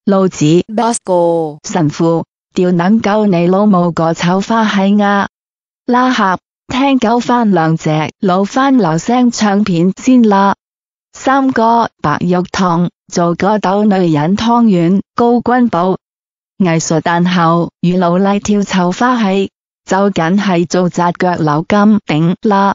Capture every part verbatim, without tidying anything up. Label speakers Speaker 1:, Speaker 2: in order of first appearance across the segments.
Speaker 1: 老子
Speaker 2: Bosco
Speaker 1: 神父，屌能夠你老母個臭花閪啊！拉合，聽夠返兩隻老番流聲唱片先啦。三個白玉堂，做個鬥女人湯圓，高君寶。藝術誕後，與老黎跳臭花閪，就緊係做紮腳扭金頂啦。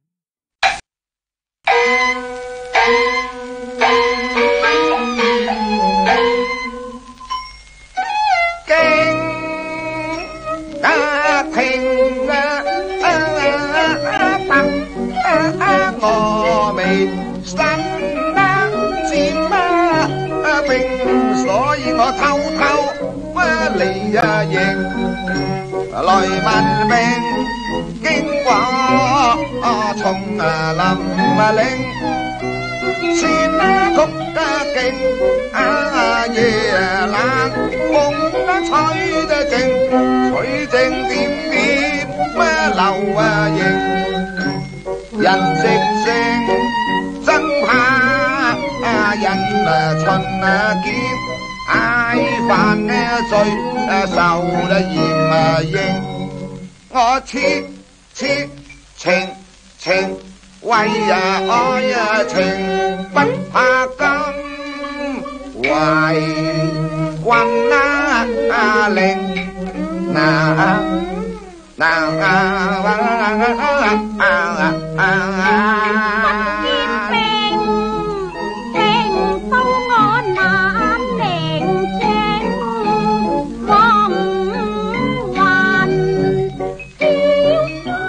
Speaker 3: 我未生得尖啊兵，所以我偷偷啊嚟啊迎來問兵，經過啊松啊林啊嶺，千啊曲啊勁啊夜冷風啊吹得正，吹正點點啊流啊迎。人直性真怕啊人啊蠢啊劍，嗌犯啊罪啊受得嚴啊刑。我切切情情為啊愛啊情不怕金，為君啊啊令那。嗱啊啊啊啊啊啊！
Speaker 4: 兵兵到我那名正，我唔還叫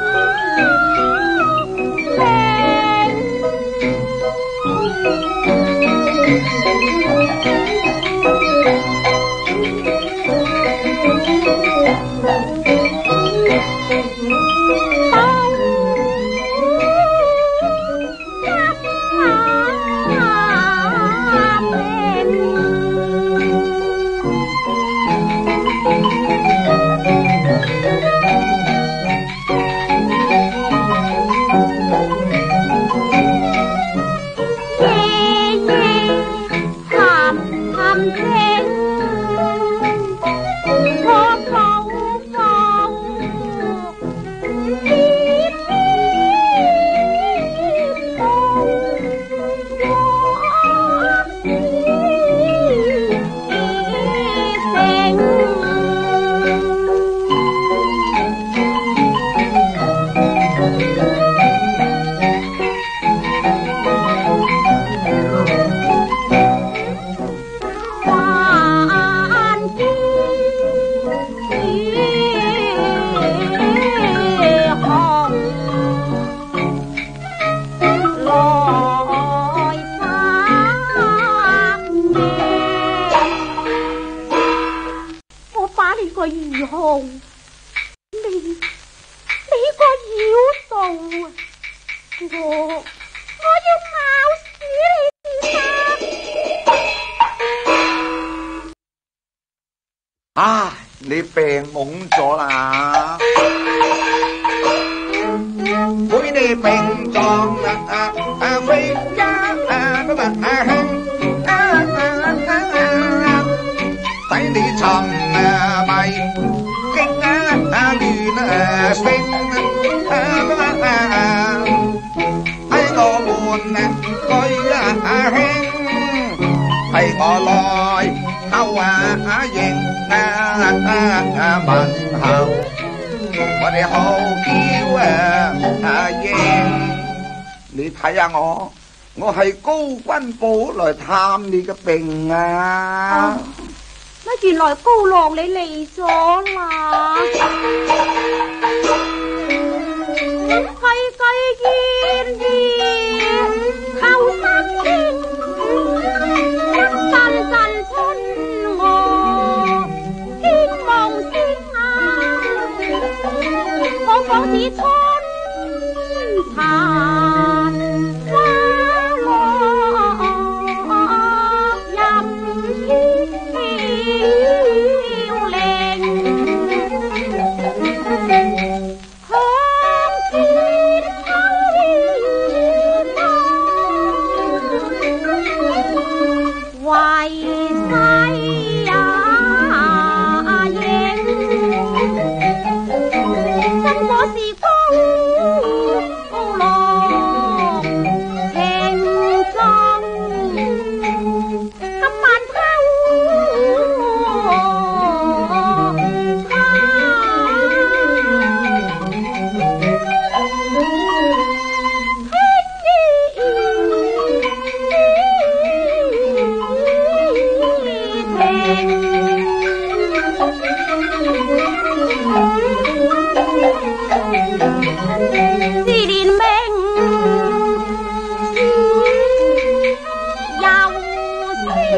Speaker 3: 啊！你病懵咗啦，佢哋病狀啊啊飛家啊不啊興啊啊使你沉啊迷驚啊啊亂啊聲啊不啊喺我門啊居啊興係我來後啊認。啊啊問候，我哋好叫啊啊應，你睇下我，我係高君寶來探你嘅病啊！
Speaker 4: 乜原來高郎你嚟咗啦？係繼燕兒後生天，一陣陣春我。我仿似春殘花落任飄零，向前推望為世。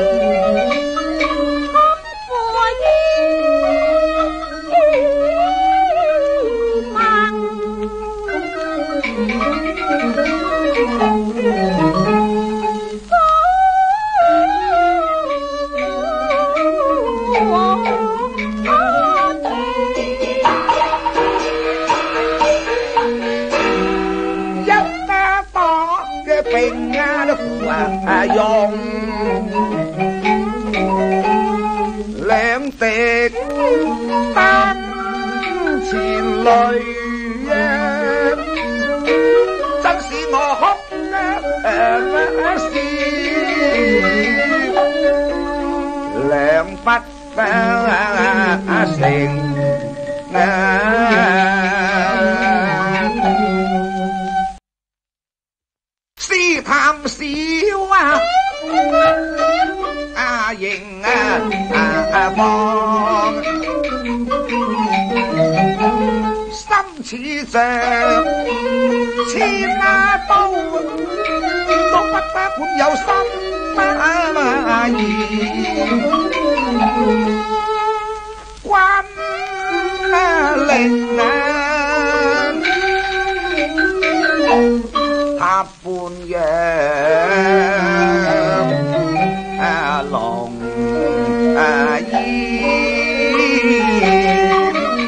Speaker 3: 用兩滴丹前淚啊，真是我哭啊是兩筆啊成啊。試探笑啊，阿迎啊阿放，心似像千啊刀，都不得滿有心啊意，關啊令啊他半夜啊龍啊煙，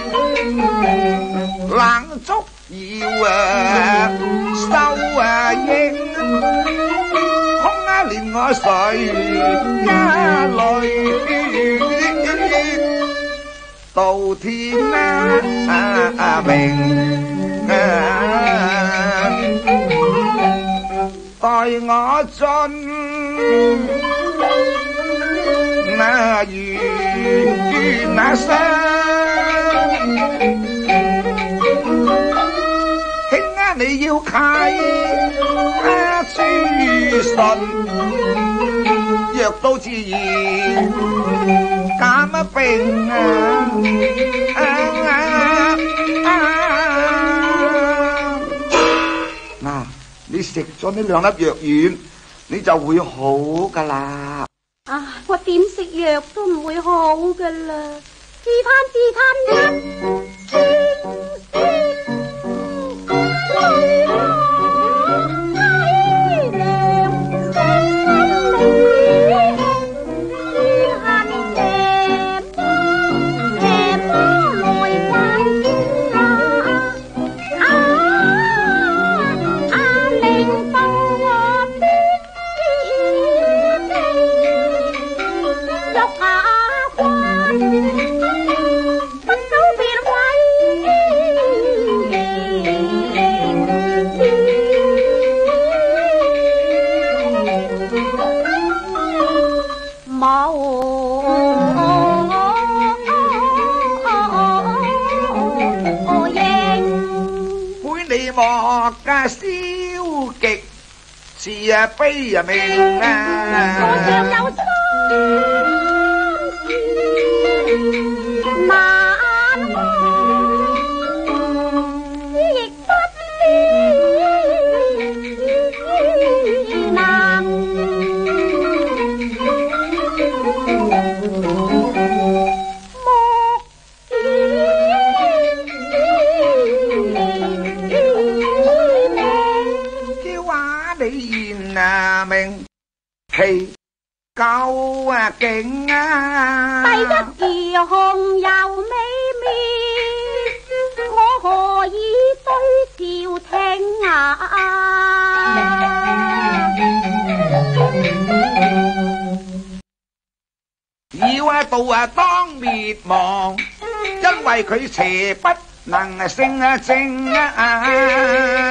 Speaker 3: 冷足要啊收啊應，空啊連我水呀淚，到天啊啊明啊待我盡那如那傷，兄啊你要契啊書信，若到自然減啊病啊啊啊！你食咗呢兩粒藥丸，你就會好噶啦。
Speaker 4: 啊，我點食藥都唔會好噶啦。自嘆自嘆一莫家消極是啊悲啊命啊， 我若有心事難忘，亦不知能
Speaker 3: 啊名其夠啊勁啊，
Speaker 4: 第一義雄又美妙，我何以對笑聽啊？
Speaker 3: 要啊道啊當滅亡，因為佢邪不能勝啊正啊。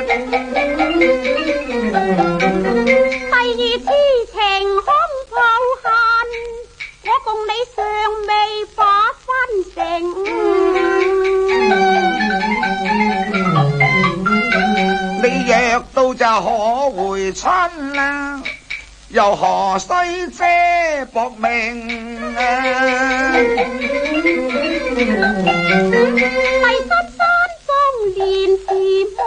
Speaker 4: 第二痴情恐抱恨，我共你尚未把分成。
Speaker 3: 你若到就可回春啦，又何須遮薄命啊？
Speaker 4: 第十三中年時無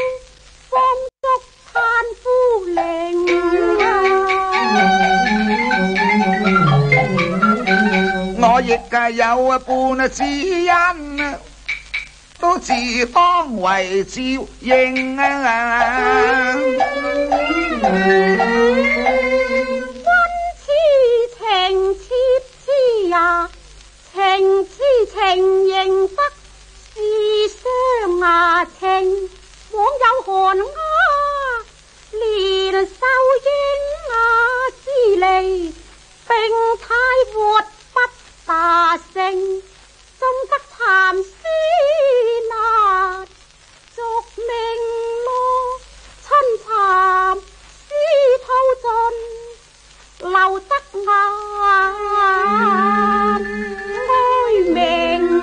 Speaker 4: 風燭炭夫靈啊！
Speaker 3: 我亦有半知恩，都自當為照應啊！
Speaker 4: 君痴情切痴呀，情痴情認得是相啊情，枉有寒鴉連秀英啊之利，並太活不大成，終得蠶絲難續命咯，親蠶絲吐盡留得眼哀鳴。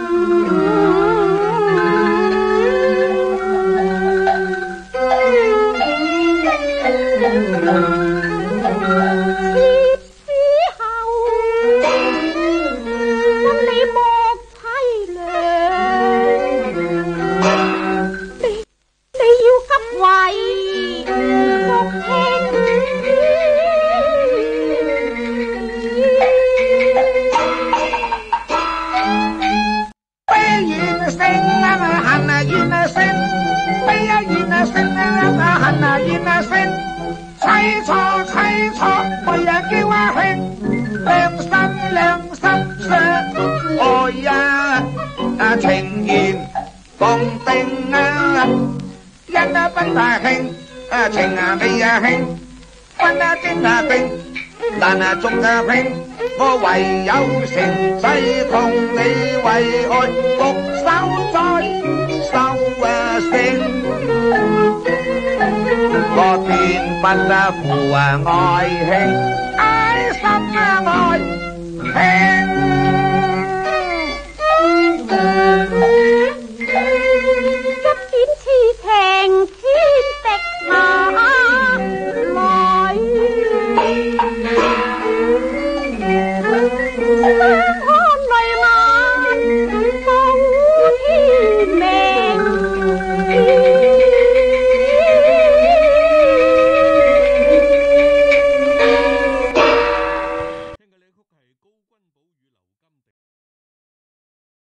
Speaker 3: 凄楚凄楚，我也叫阿兄，良心良心說，愛呀啊情緣共定啊，因啊不大興啊情啊你啊興，分啊真啊定，但啊中啊拼，我唯有成世同你為愛，獨守在收啊聲。我斷不得負啊愛兄。